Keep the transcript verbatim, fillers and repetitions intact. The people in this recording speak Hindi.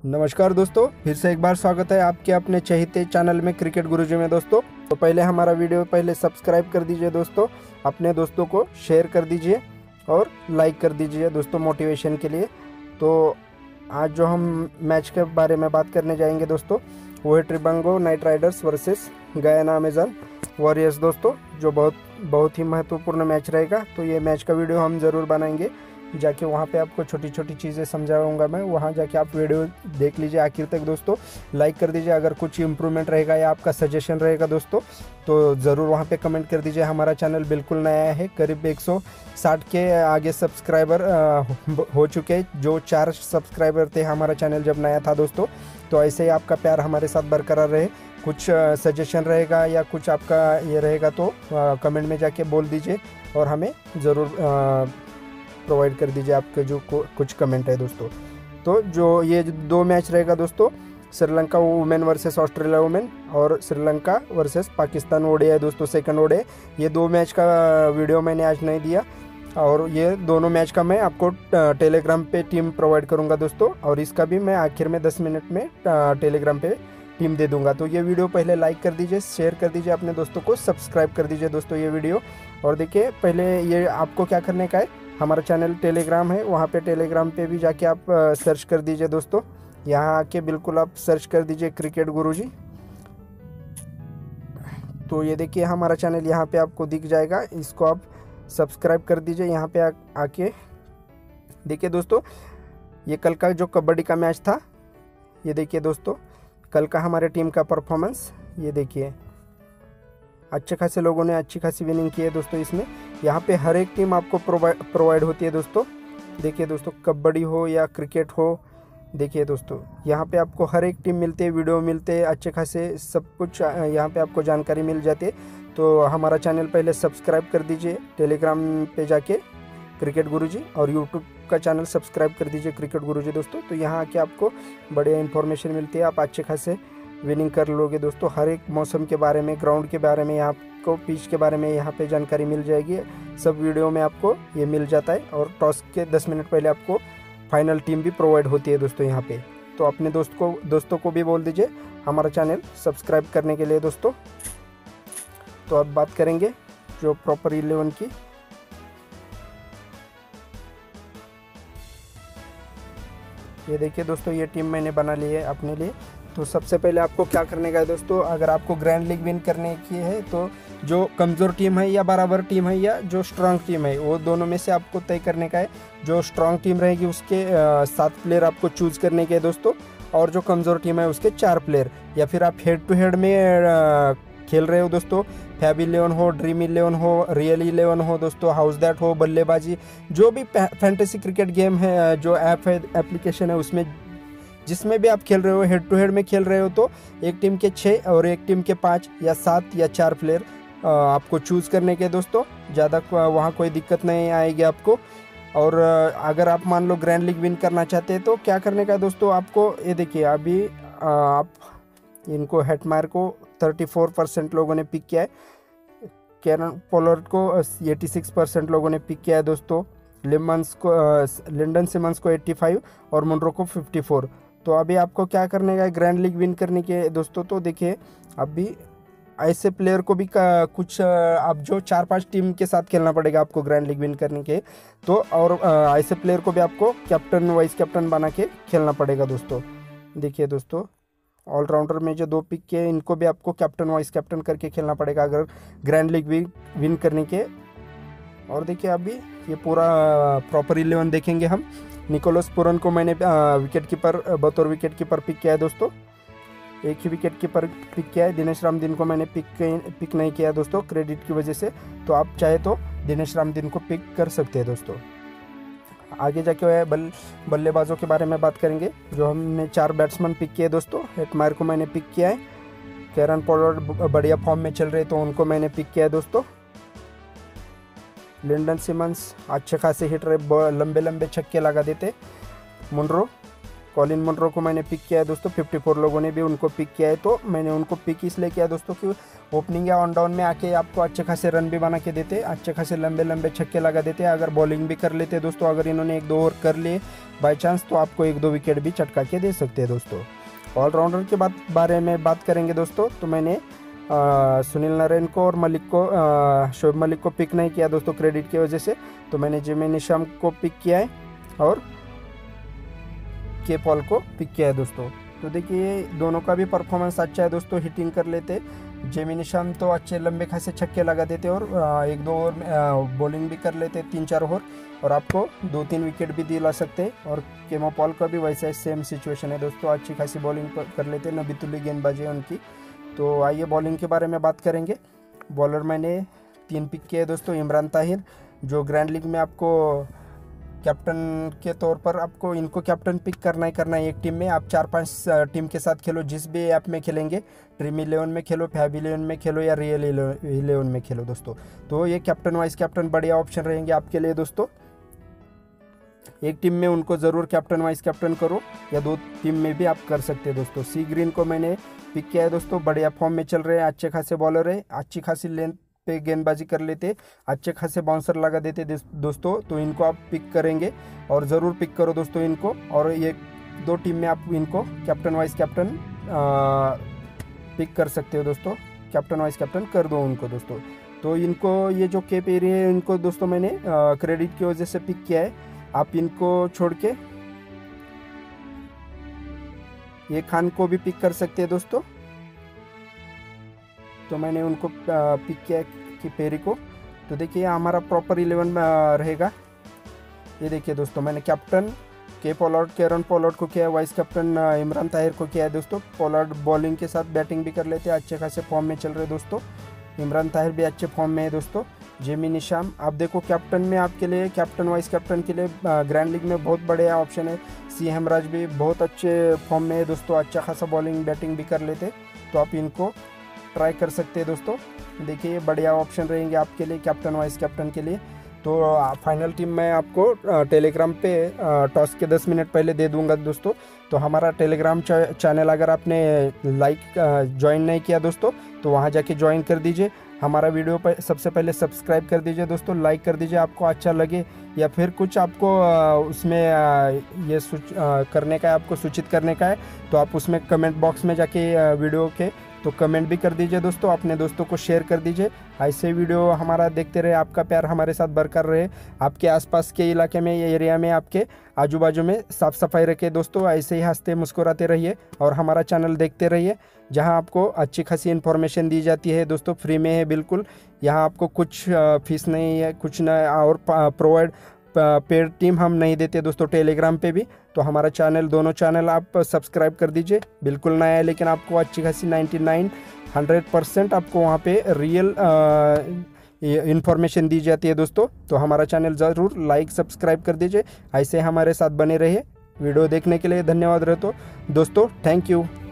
नमस्कार दोस्तों, फिर से एक बार स्वागत है आपके अपने चहेते चैनल में क्रिकेट गुरुजी में। दोस्तों तो पहले हमारा वीडियो पहले सब्सक्राइब कर दीजिए दोस्तों, अपने दोस्तों को शेयर कर दीजिए और लाइक कर दीजिए दोस्तों मोटिवेशन के लिए। तो आज जो हम मैच के बारे में बात करने जाएंगे दोस्तों, वो है Trinbago Knight Riders versus Guyana Amazon Warriors दोस्तों, जो बहुत बहुत ही महत्वपूर्ण मैच रहेगा। तो ये मैच का वीडियो हम ज़रूर बनाएंगे, जाके वहाँ पे आपको छोटी छोटी चीज़ें समझाऊंगा मैं। वहाँ जाके आप वीडियो देख लीजिए आखिर तक दोस्तों, लाइक कर दीजिए। अगर कुछ इम्प्रूवमेंट रहेगा या आपका सजेशन रहेगा दोस्तों तो ज़रूर वहाँ पे कमेंट कर दीजिए। हमारा चैनल बिल्कुल नया है, करीब एक सौ साठ के आगे सब्सक्राइबर हो चुके हैं। जो चार सब्सक्राइबर थे हमारा चैनल जब नया था दोस्तों। तो ऐसे ही आपका प्यार हमारे साथ बरकरार रहे। कुछ सजेशन रहेगा या कुछ आपका ये रहेगा तो कमेंट में जाके बोल दीजिए और हमें ज़रूर प्रोवाइड कर दीजिए आपके जो कुछ कमेंट है दोस्तों। तो जो ये दो मैच रहेगा दोस्तों, Sri Lanka women versus Australia women और श्रीलंका वर्सेस पाकिस्तान ओडीआई दोस्तों, सेकंड ओडीआई। ये दो मैच का वीडियो मैंने आज नहीं दिया और ये दोनों मैच का मैं आपको टेलीग्राम पे टीम प्रोवाइड करूंगा दोस्तों, और इसका भी मैं आखिर में दस मिनट में टेलीग्राम पे टीम दे दूंगा। तो ये वीडियो पहले लाइक कर दीजिए, शेयर कर दीजिए अपने दोस्तों को, सब्सक्राइब कर दीजिए दोस्तों ये वीडियो। और देखिए पहले ये आपको क्या करने का है, हमारा चैनल टेलीग्राम है, वहाँ पे टेलीग्राम पे भी जाके आप सर्च कर दीजिए दोस्तों। यहाँ आके बिल्कुल आप सर्च कर दीजिए क्रिकेट गुरुजी। तो ये देखिए हमारा चैनल यहाँ पे आपको दिख जाएगा, इसको आप सब्सक्राइब कर दीजिए। यहाँ पे आ, आके देखिए दोस्तों, ये कल का जो कबड्डी का मैच था, ये देखिए दोस्तों कल का हमारे टीम का परफॉर्मेंस। ये देखिए अच्छे खासे लोगों ने अच्छी खासी विनिंग की है दोस्तों इसमें। यहाँ पे हर एक टीम आपको प्रोवाइड प्रोवाइड होती है दोस्तों। देखिए दोस्तों, कबड्डी हो या क्रिकेट हो, देखिए दोस्तों यहाँ पे आपको हर एक टीम मिलते हैं, वीडियो मिलते हैं अच्छे खासे, सब कुछ यहाँ पे आपको जानकारी मिल जाती है। तो हमारा चैनल पहले सब्सक्राइब कर दीजिए टेलीग्राम पे जाके क्रिकेट गुरुजी, और यूट्यूब का चैनल सब्सक्राइब कर दीजिए क्रिकेट गुरुजी दोस्तों। तो यहाँ आके आपको बढ़िया इन्फॉर्मेशन मिलती है, आप अच्छे खासे विनिंग कर लोगे दोस्तों। हर एक मौसम के बारे में, ग्राउंड के बारे में, आपको पिच के बारे में यहाँ पे जानकारी मिल जाएगी। सब वीडियो में आपको ये मिल जाता है, और टॉस के दस मिनट पहले आपको फाइनल टीम भी प्रोवाइड होती है दोस्तों यहाँ पे। तो अपने दोस्त को दोस्तों को भी बोल दीजिए हमारा चैनल सब्सक्राइब करने के लिए दोस्तों। तो अब बात करेंगे जो प्रॉपर इलेवन की। ये देखिए दोस्तों, ये टीम मैंने बना ली है अपने लिए। तो सबसे पहले आपको क्या करने का है दोस्तों, अगर आपको ग्रैंड लीग विन करने की है तो जो कमज़ोर टीम है या बराबर टीम है या जो स्ट्रांग टीम है, वो दोनों में से आपको तय करने का है। जो स्ट्रांग टीम रहेगी उसके सात प्लेयर आपको चूज़ करने के हैं दोस्तों, और जो कमज़ोर टीम है उसके चार प्लेयर। या फिर आप हेड टू हेड में आ, खेल रहे हो दोस्तों, फैब इलेवन हो, ड्रीम इलेवन हो, रियल इलेवन हो दोस्तों, हाउस दैट हो, बल्लेबाजी, जो भी फैंटेसी क्रिकेट गेम है, जो ऐप है, एप्लीकेशन है, उसमें जिसमें भी आप खेल रहे हो, हेड टू हेड में खेल रहे हो, तो एक टीम के छः और एक टीम के पाँच या सात या चार प्लेयर आपको चूज़ करने के दोस्तों। ज़्यादा वहाँ कोई दिक्कत नहीं आएगी आपको। और अगर आप मान लो ग्रैंड लीग विन करना चाहते हैं तो क्या करने का है दोस्तों आपको, ये देखिए अभी आप इनको हेटमायर को चौंतीस परसेंट लोगों ने पिक किया है, कैरन पोलार्ड को छियासी परसेंट लोगों ने पिक किया है दोस्तों, लिमन्स को लिंडन सिमंस को पचासी और मुनरो को चौवन। तो अभी आपको क्या करने का है ग्रैंड लीग विन करने के दोस्तों। तो देखिए अभी ऐसे प्लेयर को भी कुछ आप जो चार पांच टीम के साथ खेलना पड़ेगा आपको ग्रैंड लीग विन करने के, तो और ऐसे प्लेयर को भी आपको कैप्टन वाइस कैप्टन बना के खेलना पड़ेगा दोस्तों। देखिए दोस्तों, ऑलराउंडर में जो दो पिक किए इनको भी आपको कैप्टन वाइस कैप्टन करके खेलना पड़ेगा अगर ग्रैंड लीग विन विन करने के। और देखिए अभी ये पूरा प्रॉपर इलेवन देखेंगे हम। निकोलस पुरन को मैंने विकेट कीपर बतौर विकेट कीपर पिक किया है दोस्तों, एक ही विकेट कीपर पिक किया है। दिनेश रामदीन को मैंने पिक पिक नहीं किया दोस्तों क्रेडिट की वजह से, तो आप चाहे तो दिनेश रामदीन को पिक कर सकते हैं दोस्तों। आगे जाके बल बल्लेबाजों के बारे में बात करेंगे। जो हमने चार बैट्समैन पिक किए दोस्तों, हेटमायर को मैंने पिक किया है, कैरन पोलार्ड बढ़िया फॉर्म में चल रहे तो उनको मैंने पिक किया है दोस्तों। लिंडन सिमंस अच्छे खासे हिट रहे, लंबे लंबे छक्के लगा देते। मुनरो कॉलिन मुनरो को मैंने पिक किया है दोस्तों, चौवन लोगों ने भी उनको पिक किया है। तो मैंने उनको पिक इसलिए किया दोस्तों कि ओपनिंग या ऑन डाउन में आके आपको अच्छे खासे रन भी बना के देते, अच्छे खासे लंबे लंबे छक्के लगा देते, अगर बॉलिंग भी कर लेते दोस्तों, अगर इन्होंने एक दो ओवर कर लिए बाई चांस, तो आपको एक दो विकेट भी चटका के दे सकते हैं दोस्तों। ऑलराउंडर के बात बारे में बात करेंगे दोस्तों, तो मैंने आ, सुनील नारायण को और मलिक को, शोएब मलिक को पिक नहीं किया दोस्तों क्रेडिट की वजह से, तो मैंने जिमी निशाम को पिक किया है और के पॉल को पिक किया है दोस्तों। तो देखिए दोनों का भी परफॉर्मेंस अच्छा है दोस्तों, हिटिंग कर लेते, जेमी निशाम तो अच्छे लंबे खासे छक्के लगा देते और एक दो ओवर में बॉलिंग भी कर लेते तीन चार ओवर, और आपको दो तीन विकेट भी दिला सकते। और केमो पॉल का भी वैसा सेम सिचुएशन है दोस्तों, अच्छी खासी बॉलिंग कर लेते, नबीतुल्ली गेंदबाजी है उनकी। तो आइए बॉलिंग के बारे में बात करेंगे। बॉलर मैंने तीन पिक किए दोस्तों। इमरान ताहिर, जो ग्रैंड लीग में आपको कैप्टन के तौर पर आपको इनको कैप्टन पिक करना ही करना है एक टीम में। आप चार पांच टीम के साथ खेलो, जिस भी ऐप में खेलेंगे, ड्रीम इलेवन में खेलो, फैब इलेवन में खेलो या रियल इलेवन में खेलो दोस्तों, तो ये कैप्टन वाइस कैप्टन बढ़िया ऑप्शन रहेंगे आपके लिए दोस्तों। एक टीम में उनको ज़रूर कैप्टन वाइस कैप्टन करो, या दो टीम में भी आप कर सकते हैं दोस्तों। सी ग्रीन को मैंने पिक किया है दोस्तों, बढ़िया फॉर्म में चल रहे हैं, अच्छे खासे बॉलर है, अच्छी खासी लेंथ पे गेंदबाजी कर लेते, अच्छे खासे बाउंसर लगा देते दोस्तों, तो इनको आप पिक करेंगे और ज़रूर पिक करो दोस्तों इनको। और ये दो टीम में आप इनको कैप्टन वाइस कैप्टन पिक कर सकते हो दोस्तों, कैप्टन वाइस कैप्टन कर दो उनको दोस्तों। तो इनको ये जो केप एरिया है इनको दोस्तों मैंने क्रेडिट की वजह से पिक किया है। आप इनको छोड़ के ये खान को भी पिक कर सकते हैं दोस्तों, तो मैंने उनको पिक किया कि पेरी को। तो देखिए हमारा प्रॉपर इलेवन रहेगा। ये देखिए दोस्तों, मैंने कैप्टन के पोलार्ड केरन पोलार्ड को किया है, वाइस कैप्टन इमरान ताहिर को किया है दोस्तों। पोलार्ड बॉलिंग के साथ बैटिंग भी कर लेते हैं, अच्छे खासे फॉर्म में चल रहे दोस्तों। इमरान ताहिर भी अच्छे फॉर्म में है दोस्तों। जेमी निशाम, आप देखो कैप्टन में आपके लिए, कैप्टन वाइस कैप्टन के लिए ग्रैंड लीग में बहुत बढ़िया ऑप्शन है। सी हेमराज भी बहुत अच्छे फॉर्म में है दोस्तों, अच्छा खासा बॉलिंग बैटिंग भी कर लेते, तो आप इनको ट्राई कर सकते हैं दोस्तों। देखिए बढ़िया ऑप्शन रहेंगे आपके लिए कैप्टन वाइस कैप्टन के लिए। तो फाइनल टीम मैं आपको टेलीग्राम पे टॉस के दस मिनट पहले दे दूंगा दोस्तों। तो हमारा टेलीग्राम चैनल अगर आपने लाइक ज्वाइन नहीं किया दोस्तों, तो वहाँ जाके ज्वाइन कर दीजिए। हमारा वीडियो पर सबसे पहले सब्सक्राइब कर दीजिए दोस्तों, लाइक कर दीजिए आपको अच्छा लगे, या फिर कुछ आपको उसमें ये करने का है, आपको सूचित करने का है, तो आप उसमें कमेंट बॉक्स में जाके वीडियो के तो कमेंट भी कर दीजिए दोस्तों, अपने दोस्तों को शेयर कर दीजिए। ऐसे वीडियो हमारा देखते रहे, आपका प्यार हमारे साथ बरकरार रहे, आपके आसपास के इलाके में, ये एरिया में, आपके आजू बाजू में साफ़ सफाई रखे दोस्तों। ऐसे ही हंसते मुस्कुराते रहिए और हमारा चैनल देखते रहिए, जहां आपको अच्छी खासी इन्फॉर्मेशन दी जाती है दोस्तों, फ्री में है बिल्कुल। यहाँ आपको कुछ फीस नहीं है, कुछ न और प्रोवाइड पेड टीम हम नहीं देते दोस्तों टेलीग्राम पे भी। तो हमारा चैनल, दोनों चैनल आप सब्सक्राइब कर दीजिए, बिल्कुल नया है लेकिन आपको अच्छी खासी नाइन्टी नाइन हंड्रेड परसेंट आपको वहाँ पे रियल इन्फॉर्मेशन दी जाती है दोस्तों। तो हमारा चैनल ज़रूर लाइक सब्सक्राइब कर दीजिए, ऐसे हमारे साथ बने रहिए। वीडियो देखने के लिए धन्यवाद रहते दोस्तों, थैंक यू।